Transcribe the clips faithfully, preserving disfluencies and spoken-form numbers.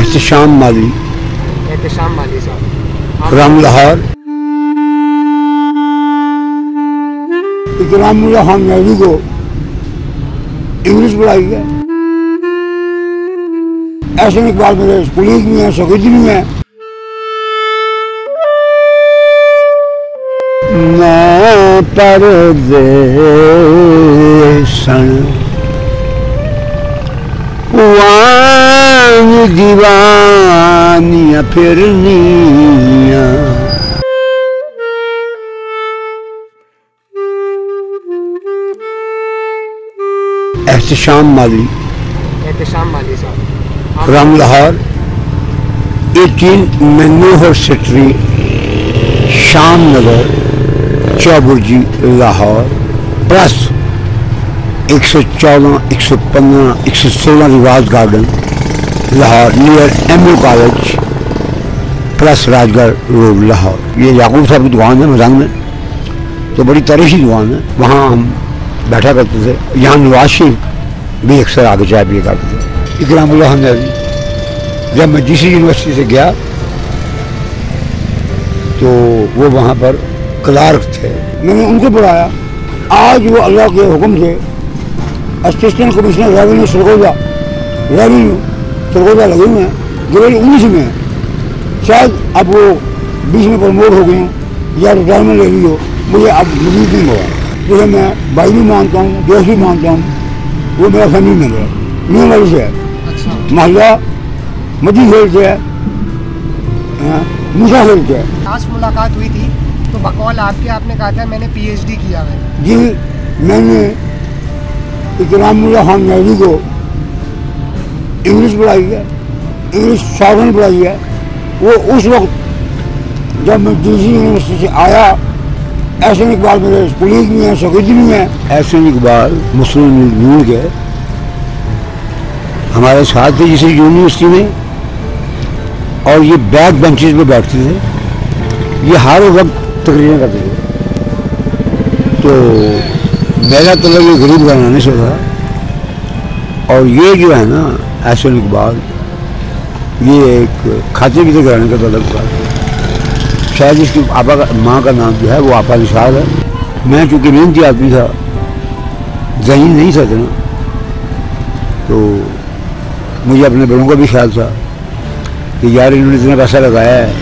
احتشام مالی احتشام مالی صاحب رام لاہور اکرام اللہ خان نیہرو کو انگلش پڑھائی ہے. احسن اقبال میرے کلیگ بھی ہیں, شاگرد بھی ہیں. نہ پردے سن وان دیوانیاں پھرنیاں احتشام مالی احتشام مالی صاحب Ram Lahore eighteen Manohar street Sham Nagar Chauburji Lahore plus ایک سو چودہ ایک سو پندرہ ایک سو سولہ Rivaz garden Lahore near M U college plus Rajgarh road Lahore. یہ یعقوب صاحب کی دکان ہے مزنگ میں, تو بڑی تاریخی دکان ہے. وہاں ہم بیٹھا کرتے تھے. یہاں نواز شریف بھی اکثر آگے چائے پیا کرتے تھے. اکرام اللہ خان نیہرو جب میں جی سی یونیورسٹی سے گیا تو وہ وہاں پر کلارک تھے. میں نے ان کو پڑھایا. آج وہ اللہ کے حکم سے assistant commissioner revenue Sargodha revenue Sargodha لگے ہوئے ہیں. گریڈ انیس میں ہیں. شاید اب وہ بیچ میں پروموٹ ہو گئے ہیں یا ریٹائرمنٹ لے لی ہو, مجھے اب مزید نہیں ہوا. جسے میں بھائی بھی مانتا ہوں, دوست بھی مانتا ہوں. وہ میرا فیملی ممبر ہے, میاں والی سے ہے, محلہ مدی کھیل سے ہے, موسا کھیل سے ہے. لاسٹ ملاقات ہوئی تھی تو بقول آپ کے آپ نے کہا تھا میں نے پی ایچ ڈی کیا ہے. جی میں نے اکرام اللہ خان نیہرو کو انگلش پڑھائی ہے, انگلش ساؤتھن پڑھائی ہے. وہ اس وقت جب میں ڈی سی یونیورسٹی سے آیا, احسن اقبال میرے کلیگ بھی ہیں, شاگرد بھی ہیں. احسن اقبال مسلم لیگ کے ہمارے ساتھ تھے جیسے یونیورسٹی میں, اور یہ بیک بینچز پہ بیٹھتے تھے. یہ ہر وقت تقریریں کرتے تھے. تو میرا طلب یہ غریب گھرانے سے تھا, اور یہ جو ہے نا احسن اقبال یہ ایک کھاتے پیتے گھرانے کا طلب تھا. شاید اس کی آپا کا ماں کا نام جو ہے وہ آپا نثار ہے. میں چونکہ محنتی آدمی تھا, ذہین نہیں تھا اتنا, تو مجھے اپنے بڑوں کا بھی خیال تھا کہ یار انہوں نے اتنا پیسہ لگایا ہے,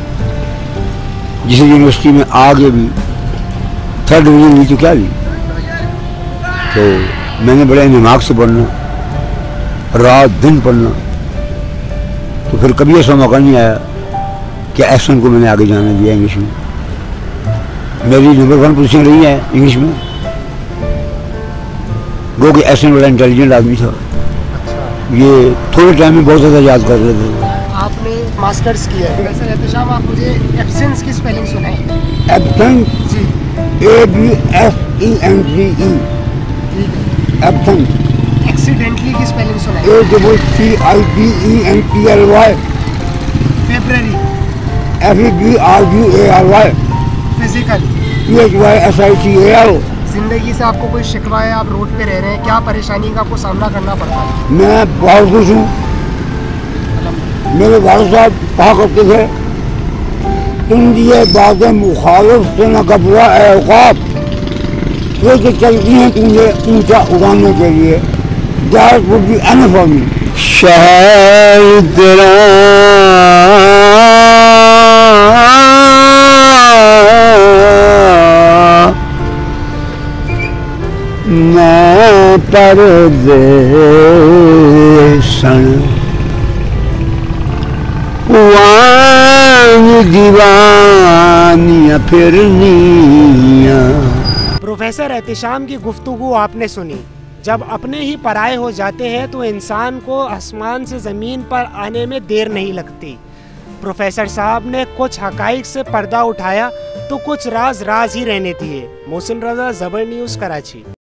جسے یونیورسٹی میں آگے بھی تھرڈ ڈویژن لی تو کیا لی. تو میں نے بڑے انہماک سے پڑھنا, رات دن پڑھنا. تو پھر کبھی ایسا موقع نہیں آیا کہ احسن کو میں نے آگے جانے دیا انگلش میں. میری نمبر ون پوزیشن رہی ہے انگلش میں, گو کہ احسن بڑا انٹیلیجنٹ آدمی تھا. یہ تھوڑے ٹائم میں بہت زیادہ یاد کر رہے تھے. آپ نے ماسٹرز کیا ہے ویسے احتشام, آپ مجھے ایبسنس کی اسپیلنگ سنائیں. ایبسنٹ جی A B S E N C E absent. Accidentally کی اسپیلنگ سنائیں. A double C I B E N P L Y February. F E B R U A R Y physical. P H Y S I C A L. زندگی سے آپ کو کوئی شکوہ ہے, آپ روڈ پہ رہ رہے ہیں, کیا پریشانی کا آپ کو سامنا کرنا پڑتا ہے؟ میں بہت خوش ہوں. میرے والد صاحب کہا کرتے تھے تم دیے باد مخالف سے نہ گھبرا اے اوقات, یہ جو چلتی ہیں تمہیں اونچا اڑانے کے لیے. That would be enough for me. شہر تیرا نہ پردے سن وان دیوانیاں پھرنیاں. پروفیسر احتشام کی گفتگو آپ نے سنی. جب اپنے ہی پرائے ہو جاتے ہیں تو انسان کو آسمان سے زمین پر آنے میں دیر نہیں لگتی. پروفیسر صاحب نے کچھ حقائق سے پردہ اٹھایا تو کچھ راز راز ہی رہنے دیے. محسن رضا، زبر نیوز، کراچی.